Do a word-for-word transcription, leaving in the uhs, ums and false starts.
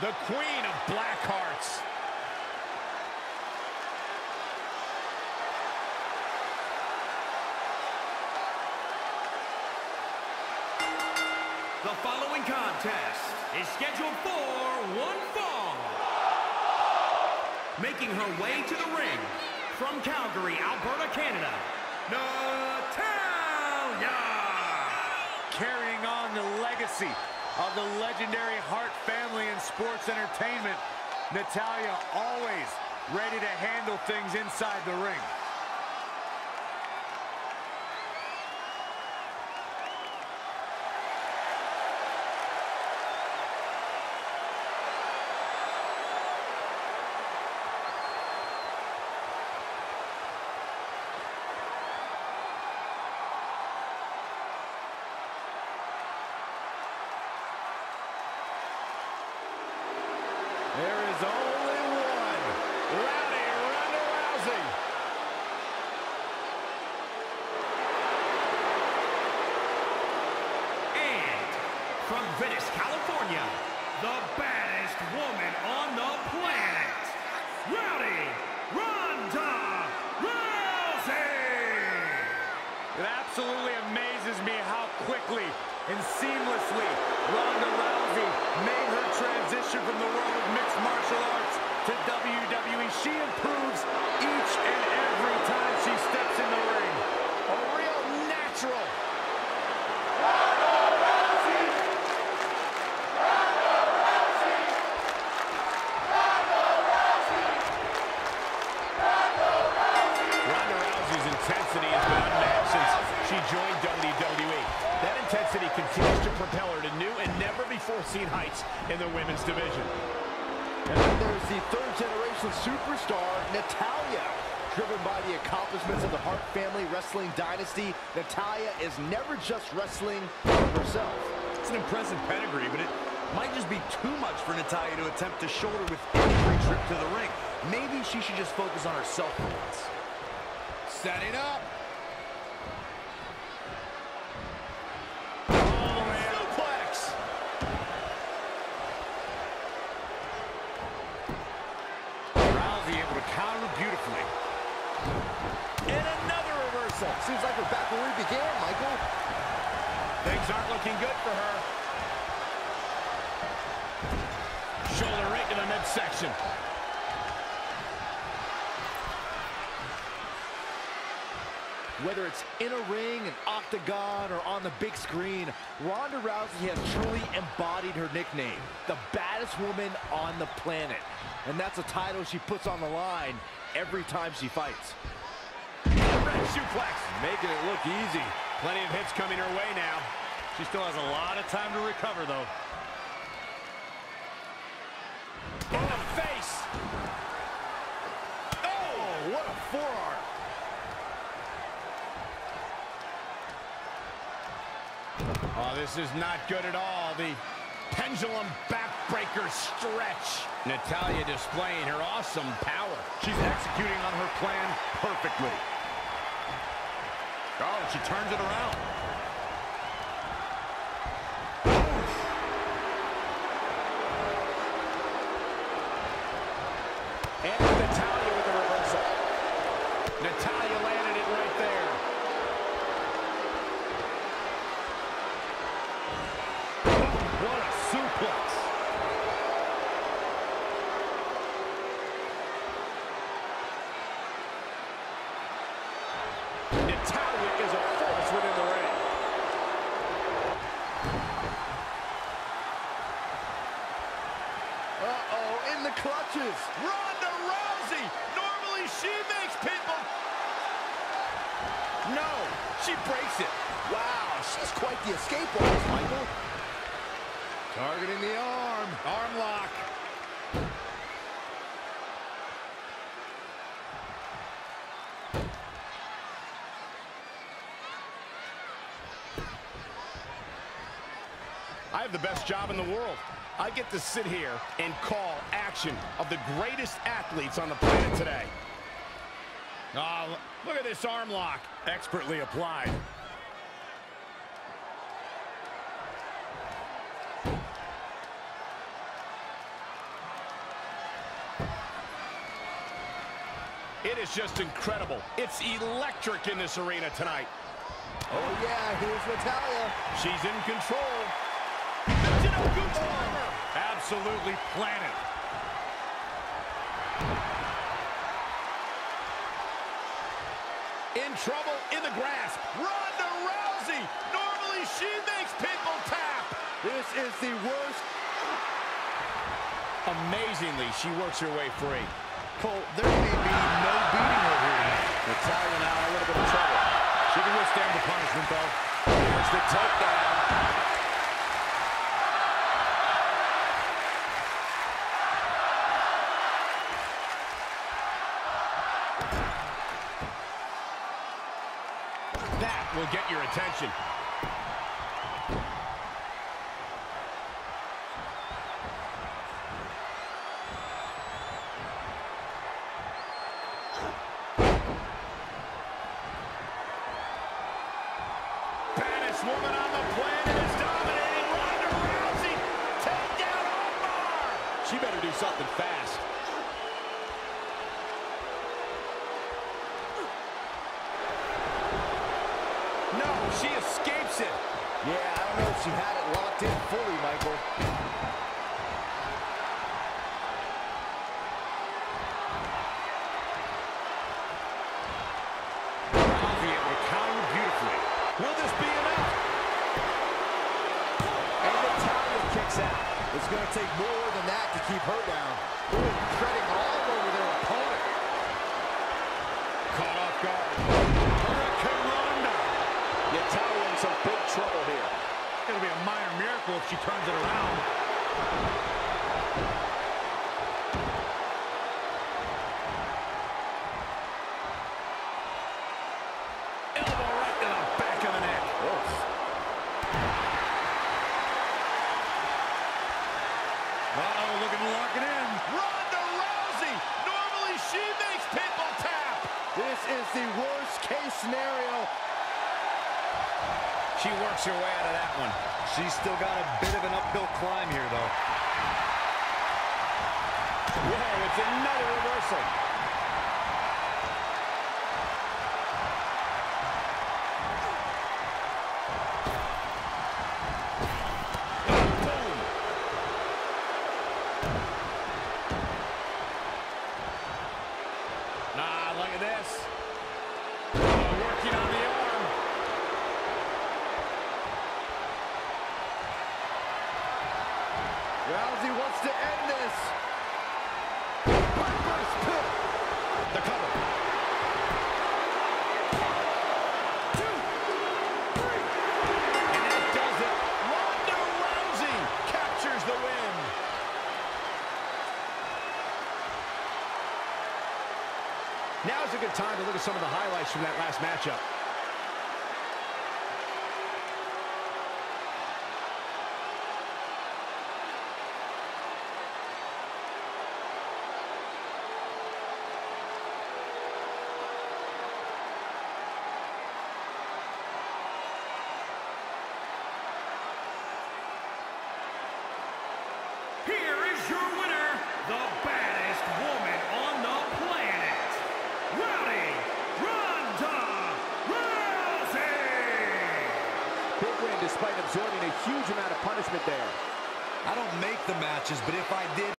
the queen of black hearts. The following contest is scheduled for one fall. Making her way to the ring from Calgary, Alberta, Canada, Natalya. Carrying on the legacy of the legendary Hart family in sports entertainment, Natalya always ready to handle things inside the ring. There is only one, Rowdy Ronda Rousey. And from Venice, California, the baddest woman on the planet, Rowdy Ronda Rousey. It absolutely amazes me how quickly and seamlessly Ronda Rousey made her transition from the world of mixed martial arts to W W E. She improves each and every time she steps in the ring. A real natural. Ronda Rousey's intensity has been unmatched since she joined W W E. That intensity continues to propel her to new and never-before-seen heights in the women's division. And then there's the third-generation superstar, Natalya. Driven by the accomplishments of the Hart family wrestling dynasty, Natalya is never just wrestling for herself. It's an impressive pedigree, but it might just be too much for Natalya to attempt to shoulder with every trip to the ring. Maybe she should just focus on herself for once. Setting up. Beautifully. And another reversal. Seems like we're back where we began, Michael. Things aren't looking good for her. Shoulder right to the midsection. Whether it's in a ring, an octagon, or on the big screen, Ronda Rousey has truly embodied her nickname, the baddest woman on the planet. And that's a title she puts on the line every time she fights. Red suplex, making it look easy. Plenty of hits coming her way now. She still has a lot of time to recover, though. In the face. Oh, what a forearm. Oh, this is not good at all. The pendulum backbreaker stretch. Natalya displaying her awesome power. She's executing on her plan perfectly. Oh, she turns it around. And Natalya with a reversal. Natalya landed it right there. What a suplex. Natalya is a force within the ring. Uh-oh, in the clutches. Ronda Rousey! Normally she makes people... No, she breaks it. Wow, she's quite the escape artist, Michael. Targeting the arm. Arm lock. I have the best job in the world. I get to sit here and call action of the greatest athletes on the planet today. Oh, look at this arm lock. Expertly applied. It is just incredible. It's electric in this arena tonight. Oh, yeah, here's Natalya. She's in control. Michinoku driver. Absolutely planted. In trouble, in the grasp. Ronda Rousey. Normally she makes people tap. This is the worst. Amazingly, she works her way free. Cole, there may be no beating her here tonight. Natalya now in a little bit of trouble. She can withstand the punishment, though. There's the takedown. That will get your attention. Baddest woman on the planet is dominating. Ronda Rousey, takedown on bar. She better do something fast. No, she escapes it. Yeah, I don't know if she had it locked in fully, Michael. Rousey able to counter beautifully. Will this be enough? And Natalya kicks out. It's going to take more than that to keep her down. Ooh, treading all over their opponent. Caught off guard. Hurricane Ronda. Natalya in some big trouble here. It'll be a minor miracle if she turns it around. Elbow right to the back of the neck. Uh-oh, looking to lock it in. Ronda Rousey. Normally she makes people tap. This is the worst case scenario. She works her way out of that one. She's still got a bit of an uphill climb here, though. Whoa, it's another reversal. Boom. Nah, look at this. Oh, working on the arm. Rousey wants to end this. Reverse pit. The cover. Two, three. And that does it. Ronda Rousey captures the win. Now's a good time to look at some of the highlights from that last matchup. Here is your winner, the baddest woman on the planet, Rowdy Ronda Rousey! Big win despite absorbing a huge amount of punishment there. I don't make the matches, but if I did...